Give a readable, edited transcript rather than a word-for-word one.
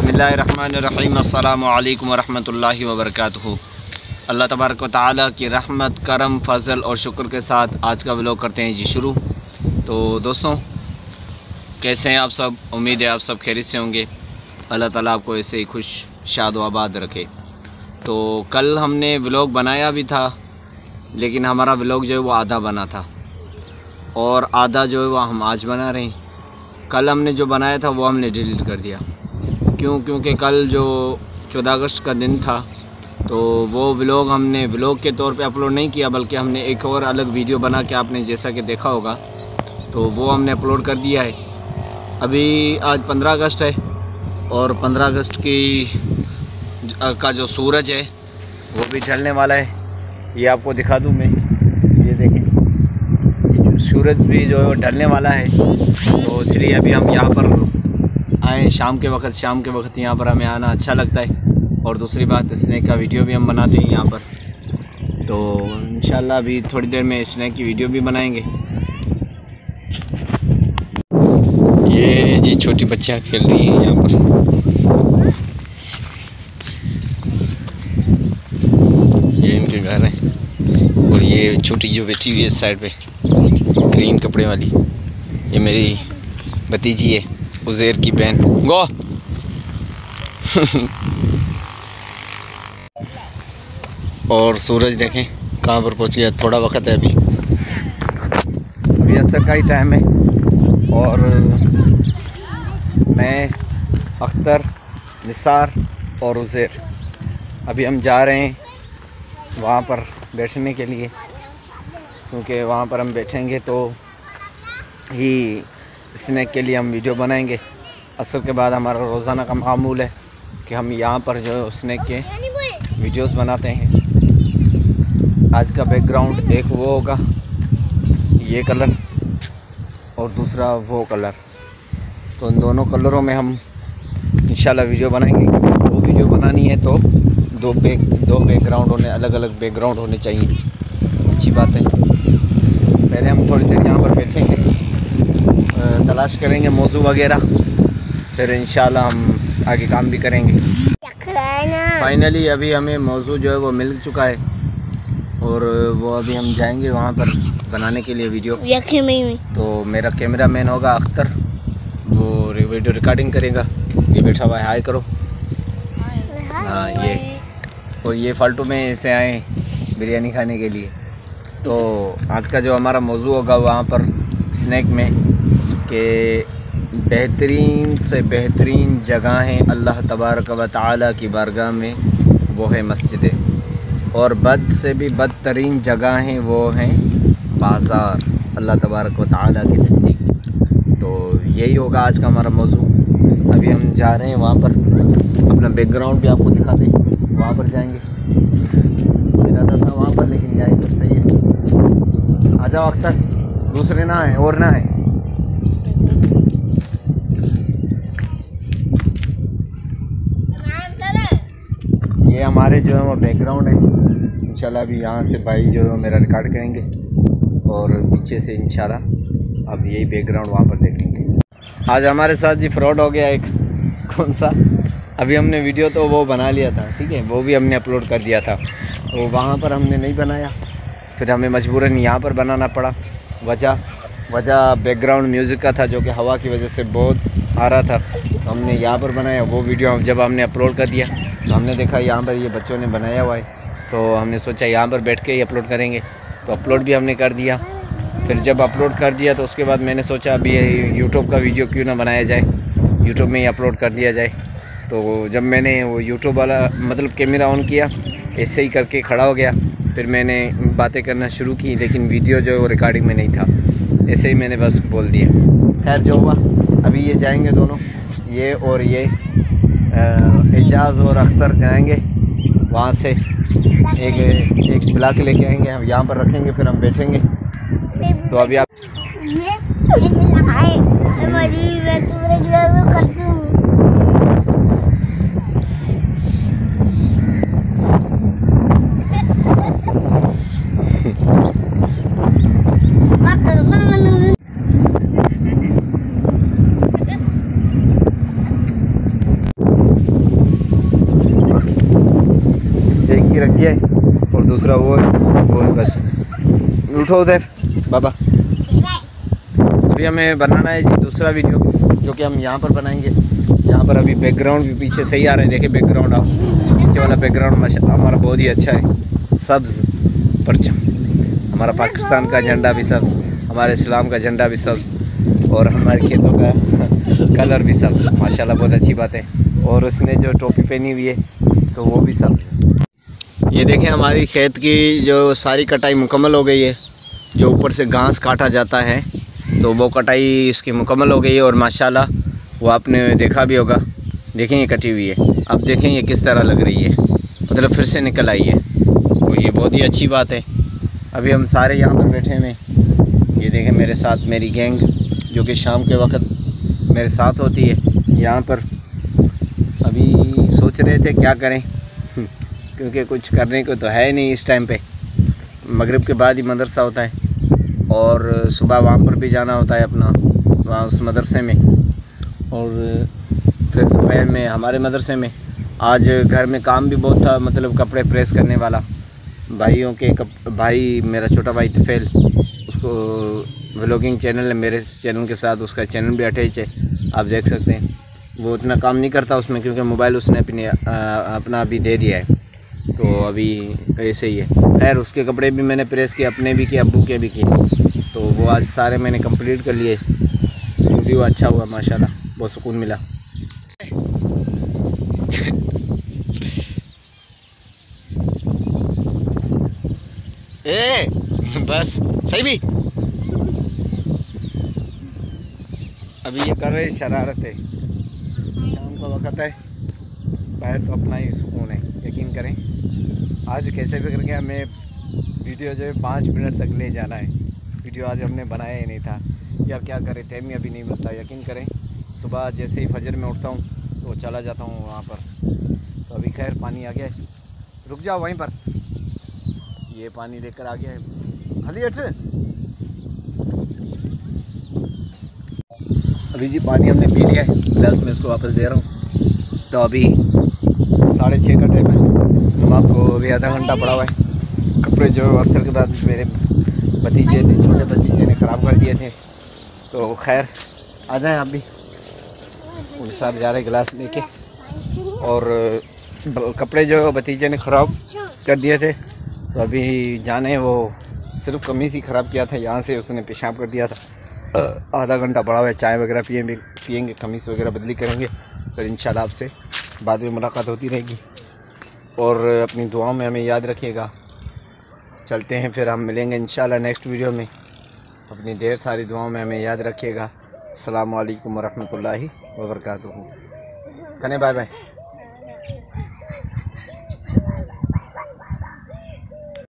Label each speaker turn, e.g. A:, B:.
A: बिस्मिल्लाहिर्रहमानिर्रहीम अस्सलामु अलैकुम वरहमतुल्लाहि वबरकातुहू। अल्लाह तबारक व तआला की रहमत, करम, फ़ज़ल और शुक्र के साथ आज का व्लॉग करते हैं जी शुरू। तो दोस्तों, कैसे हैं आप सब? उम्मीद है आप सब खैरियत से होंगे। अल्लाह ताला आपको ऐसे ही खुश शाद व आबाद रखे। तो कल हमने व्लॉग बनाया भी था, लेकिन हमारा व्लॉग जो है वो आधा बना था और आधा जो है वो हम आज बना रहे हैं। कल हमने जो बनाया था वो हमने डिलीट कर दिया। क्योंकि कल जो 14 अगस्त का दिन था, तो वो व्लॉग हमने व्लॉग के तौर पे अपलोड नहीं किया, बल्कि हमने एक और अलग वीडियो बना के, आपने जैसा कि देखा होगा, तो वो हमने अपलोड कर दिया है। अभी आज 15 अगस्त है और 15 अगस्त का जो सूरज है वो भी ढलने वाला है। ये आपको दिखा दूँ मैं, ये देखें, सूरज भी जो है वो ढलने वाला है। तो इसलिए अभी हम यहाँ पर आए शाम के वक्त यहाँ पर हमें आना अच्छा लगता है। और दूसरी बात, स्नैक का वीडियो भी हम बनाते हैं यहाँ पर। तो इंशाल्लाह अभी थोड़ी देर में स्नैक की वीडियो भी बनाएंगे। ये जी छोटी बच्चियाँ खेल रही हैं यहाँ पर। ये इनके घर है और ये छोटी जो बैठी हुई है इस साइड पे, ग्रीन कपड़े वाली, ये मेरी भतीजी है, उज़ैर की बहन। गो और सूरज देखें कहाँ पर पहुँच गया। थोड़ा वक्त है अभी असर का ही टाइम है। और मैं, अख्तर, निसार और उज़ैर अभी हम जा रहे हैं वहाँ पर बैठने के लिए, क्योंकि वहाँ पर हम बैठेंगे तो ही स्नैक के लिए हम वीडियो बनाएंगे। असर के बाद हमारा रोज़ाना का मामूल है कि हम यहाँ पर जो स्नैक के वीडियोस बनाते हैं। आज का बैकग्राउंड एक वो होगा, ये कलर, और दूसरा वो कलर। तो इन दोनों कलरों में हम इंशाल्लाह वीडियो बनाएंगे। वो वीडियो बनानी है तो दो बैकग्राउंड होने, अलग अलग बैकग्राउंड होने चाहिए। अच्छी बात है। पहले हम थोड़ी देर यहाँ पर बैठेंगे, तलाश करेंगे मौजू वगैरह, फिर इंशाल्लाह हम आगे काम भी करेंगे। फाइनली अभी हमें मौजू जो है वो मिल चुका है और वो अभी हम जाएंगे वहाँ पर बनाने के लिए वीडियो। तो मेरा कैमरा मैन होगा अख्तर, वो वीडियो रिकॉर्डिंग करेगा। ये बैठा हुआ है, हाय करो। हाँ, ये और ये फालतू में ऐसे आए बिरयानी खाने के लिए। तो आज का जो हमारा मौजू होगा वहाँ पर स्नैक में, कि बेहतरीन से बेहतरीन जगहें अल्लाह तबारक व तआला की बारगाह में वो है मस्जिदें, और बद से भी बदतरीन जगहें वो हैं बाज़ार अल्लाह तबारक व तआला के नज़दीक। तो यही होगा आज का हमारा मौजू। अभी हम जा रहे हैं वहाँ पर, अपना बैकग्राउंड भी आपको दिखा दें, वहाँ पर जाएंगे। इरादा था वहाँ पर, लेकिन जाए तो सही है। आ जाओ अख्तर, दूसरे ना है और ना है। ये हमारे जो है वो बैकग्राउंड है। इंशाल्लाह अभी यहाँ से भाई जो है मेरा रिकॉर्ड करेंगे और पीछे से इंशाल्लाह अब यही बैकग्राउंड वहाँ पर देखेंगे। आज हमारे साथ जी फ्रॉड हो गया एक। कौन सा? अभी हमने वीडियो तो वो बना लिया था, ठीक है, वो भी हमने अपलोड कर दिया था, तो वहाँ पर हमने नहीं बनाया, फिर हमें मजबूरन यहाँ पर बनाना पड़ा। वजह बैकग्राउंड म्यूज़िक का था, जो कि हवा की वजह से बहुत आ रहा था, तो हमने यहाँ पर बनाया। वो वीडियो जब हमने अपलोड कर दिया तो हमने देखा यहाँ पर ये बच्चों ने बनाया हुआ है, तो हमने सोचा यहाँ पर बैठ के ही अपलोड करेंगे, तो अपलोड भी हमने कर दिया। फिर जब अपलोड कर दिया तो उसके बाद मैंने सोचा अभी यूट्यूब का वीडियो क्यों ना बनाया जाए, यूट्यूब में ही अपलोड कर दिया जाए। तो जब मैंने वो यूट्यूब वाला मतलब कैमरा ऑन किया, ऐसे ही करके खड़ा हो गया, फिर मैंने बातें करना शुरू की, लेकिन वीडियो जो है वो रिकॉर्डिंग में नहीं था, ऐसे ही मैंने बस बोल दिया। खैर जो हुआ, अभी ये जाएंगे दोनों, ये और ये एजाज़ और अख्तर जाएंगे वहाँ से, एक पिला के लेके आएंगे, हम यहाँ पर रखेंगे, फिर हम बैठेंगे। तो अभी आप रख दिया है और दूसरा वो है बस। उठो उधर बाबा। अभी हमें बनाना है जी दूसरा वीडियो, जो कि हम यहाँ पर बनाएंगे। यहाँ पर अभी बैकग्राउंड भी पीछे सही आ रहा है, देखिए बैकग्राउंड आप, पीछे वाला बैकग्राउंड माशाल्लाह हमारा बहुत ही अच्छा है, सब्ज़ परचम, हमारा पाकिस्तान का झंडा भी सब्ज़, हमारे इस्लाम का झंडा भी सब्ज़ और हमारे खेतों का कलर भी सब्ज़, माशाल्लाह बहुत अच्छी बात है। और उसने जो टोपी पहनी हुई है तो वो भी सब्ज़। ये देखें हमारी खेत की जो सारी कटाई मुकम्मल हो गई है। जो ऊपर से घास काटा जाता है तो वो कटाई इसकी मुकम्मल हो गई है और माशाल्लाह वो आपने देखा भी होगा। देखें ये कटी हुई है, अब देखें ये किस तरह लग रही है, मतलब फिर से निकल आई है और ये बहुत ही अच्छी बात है। अभी हम सारे यहाँ पर बैठे हुए, ये देखें मेरे साथ मेरी गैंग जो कि शाम के वक्त मेरे साथ होती है यहाँ पर। अभी सोच रहे थे क्या करें क्योंकि कुछ करने को तो है नहीं इस टाइम पे। मगरिब के बाद ही मदरसा होता है और सुबह वहाँ पर भी जाना होता है अपना वहाँ उस मदरसे में, और फिर दोपहर में हमारे मदरसे में। आज घर में काम भी बहुत था, मतलब कपड़े प्रेस करने वाला। भाइयों के भाई मेरा छोटा भाई तफेल, उसको व्लॉगिंग चैनल है मेरे चैनल के साथ, उसका चैनल भी अटैच है, आप देख सकते हैं। वो उतना काम नहीं करता उसमें क्योंकि मोबाइल उसने अपना अभी दे दिया है, तो अभी ऐसे ही है। खैर उसके कपड़े भी मैंने प्रेस किए, अपने भी किए, अब्बू के भी किए, तो वो आज सारे मैंने कंप्लीट कर लिए। वीडियो अच्छा हुआ माशाल्लाह, बहुत सुकून मिला। ए बस सही भी अभी ये कर रहे शरारत है, शाम का वक्त है, बाहर तो अपना ही सुकून है। यकीन करें आज कैसे भी करके हमें वीडियो जो है 5 मिनट तक ले जाना है। वीडियो आज हमने बनाया ही नहीं था, या क्या करें, टाइम अभी नहीं मिलता। यकीन करें सुबह जैसे ही फजर में उठता हूँ तो चला जाता हूँ वहाँ पर। तो अभी खैर पानी आ गया है, रुक जाओ वहीं पर, ये पानी लेकर आ गया है। खाली अभी जी पानी हमने पी लिया है, गिलास में इसको वापस दे रहा हूँ। तो अभी 6:30 का टाइम है, नमाज को अभी आधा घंटा पड़ा हुआ है। कपड़े जो असर के बाद मेरे भतीजे थे, छोटे भतीजे ने ख़राब कर दिए थे, तो खैर आ जाएं आप भी। उन साथ जा रहे गिलास लेके, और कपड़े जो भतीजे ने ख़राब कर दिए थे तो अभी जाने, वो सिर्फ कमीज़ ही ख़राब किया था, यहाँ से उसने पेशाब कर दिया था। आधा घंटा पड़ा हुआ है, चाय वगैरह पिएंगे, कमीज़ वगैरह बदली करेंगे, फिर इंशाल्लाह आपसे बाद में मुलाकात होती रहेगी। और अपनी दुआओं में हमें याद रखिएगा। चलते हैं फिर, हम मिलेंगे इंशाल्लाह नेक्स्ट वीडियो में। अपनी ढेर सारी दुआओं में हमें याद रखिएगा। अस्सलामु अलैकुम वरहमतुल्लाहि वबरकातुहू। कने बाय बाय।